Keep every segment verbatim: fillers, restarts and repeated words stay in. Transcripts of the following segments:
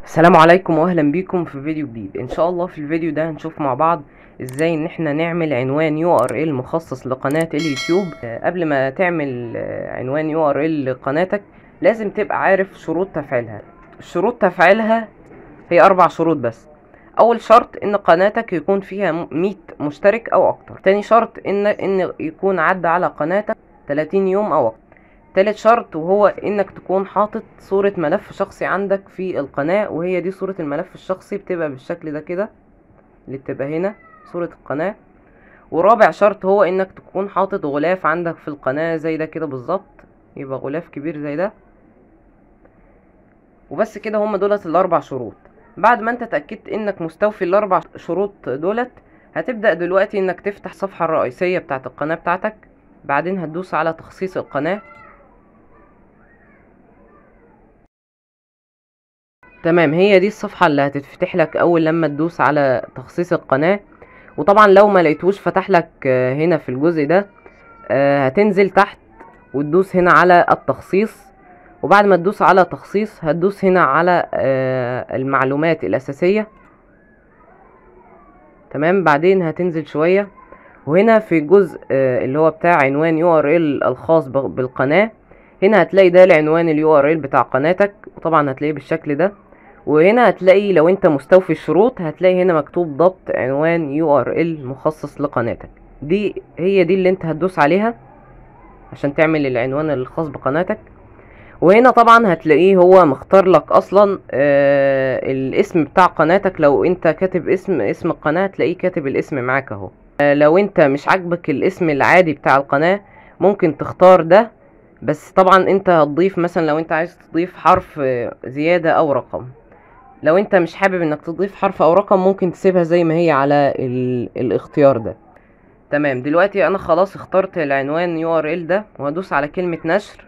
السلام عليكم واهلا بيكم في فيديو جديد. ان شاء الله في الفيديو ده هنشوف مع بعض ازاي ان احنا نعمل عنوان يو ار ال مخصص لقناة اليوتيوب. آه، قبل ما تعمل آه، عنوان يو ار ال لقناتك لازم تبقى عارف شروط تفعيلها. شروط تفعيلها هي اربع شروط بس. اول شرط ان قناتك يكون فيها مية مشترك او اكتر. تاني شرط ان ان يكون عدى على قناتك تلاتين يوم او اكتر. تالت شرط وهو انك تكون حاطط صورة ملف شخصي عندك في القناة، وهي دي صورة الملف الشخصي بتبقى بالشكل ده كده، اللي بتبقى هنا صورة القناة. ورابع شرط هو انك تكون حاطط غلاف عندك في القناة زي ده كده بالظبط، يبقى غلاف كبير زي ده. وبس كده، هم دولت الاربع شروط. بعد ما انت اتأكدت انك مستوفي الاربع شروط دولت، هتبدأ دلوقتي انك تفتح الصفحة الرئيسية بتاعت القناة بتاعتك. بعدين هتدوس على تخصيص القناة. تمام، هي دي الصفحة اللي هتتفتح لك اول لما تدوس على تخصيص القناة. وطبعا لو ما لقيتوش فتح لك آه، هنا في الجزء ده، آه، هتنزل تحت وتدوس هنا على التخصيص. وبعد ما تدوس على تخصيص هتدوس هنا على آه، المعلومات الأساسية. تمام، بعدين هتنزل شوية وهنا في الجزء آه، اللي هو بتاع عنوان يو ار ال الخاص بالقناة، هنا هتلاقي ده العنوان اليو ار ال بتاع قناتك، وطبعا هتلاقيه بالشكل ده. وهنا هتلاقي لو انت مستوفي الشروط هتلاقي هنا مكتوب ضبط عنوان يو ار ال مخصص لقناتك. دي هي دي اللي انت هتدوس عليها عشان تعمل العنوان الخاص بقناتك. وهنا طبعا هتلاقيه هو مختار لك اصلا آه الاسم بتاع قناتك. لو انت كاتب اسم اسم القناة هتلاقيه كاتب الاسم معاك اهو. آه لو انت مش عاجبك الاسم العادي بتاع القناة ممكن تختار ده، بس طبعا انت هتضيف مثلا لو انت عايز تضيف حرف آه، زيادة او رقم. لو انت مش حابب انك تضيف حرف او رقم ممكن تسيبها زي ما هي على ال... الاختيار ده. تمام، دلوقتي انا خلاص اخترت العنوان يو ار ال ده وهدوس على كلمة نشر.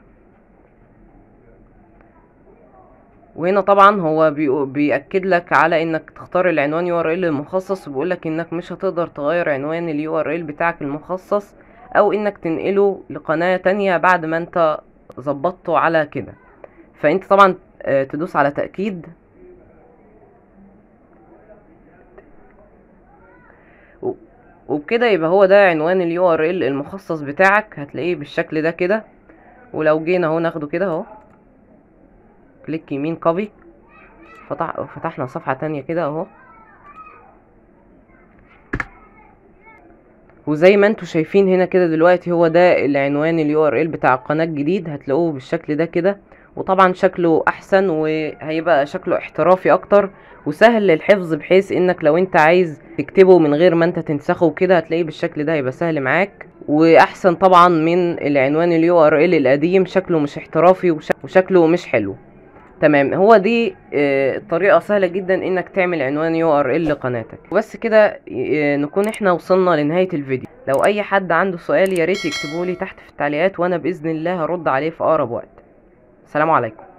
وهنا طبعا هو بي... بيأكد لك على انك تختار العنوان يو ار ال المخصص، وبيقول لك انك مش هتقدر تغير عنوان اليو ار ال بتاعك المخصص او انك تنقله لقناة تانية بعد ما انت ظبطته على كده. فانت طبعا آه، تدوس على تأكيد. و- وبكده يبقى هو ده عنوان اليو ار ال المخصص بتاعك، هتلاقيه بالشكل ده كده. ولو جينا اهو ناخده كده اهو، كليك يمين كوبي، فتح فتحنا صفحة تانية كده اهو. وزي ما انتوا شايفين هنا كده دلوقتي هو ده العنوان اليو ار ال بتاع القناة الجديد، هتلاقوه بالشكل ده كده. وطبعا شكله احسن وهيبقى شكله احترافي اكتر وسهل للحفظ، بحيث انك لو انت عايز تكتبه من غير ما انت تنسخه كده هتلاقيه بالشكل ده، هيبقى سهل معاك. واحسن طبعا من العنوان اليو ار ال القديم، شكله مش احترافي وش- وشكله مش حلو. تمام، هو دي آه، طريقة سهلة جدا انك تعمل عنوان يو ار ال لقناتك. وبس كده آه، نكون احنا وصلنا لنهاية الفيديو. لو اي حد عنده سؤال ياريت يكتبولي تحت في التعليقات، وانا باذن الله هرد عليه في اقرب وقت. السلام عليكم.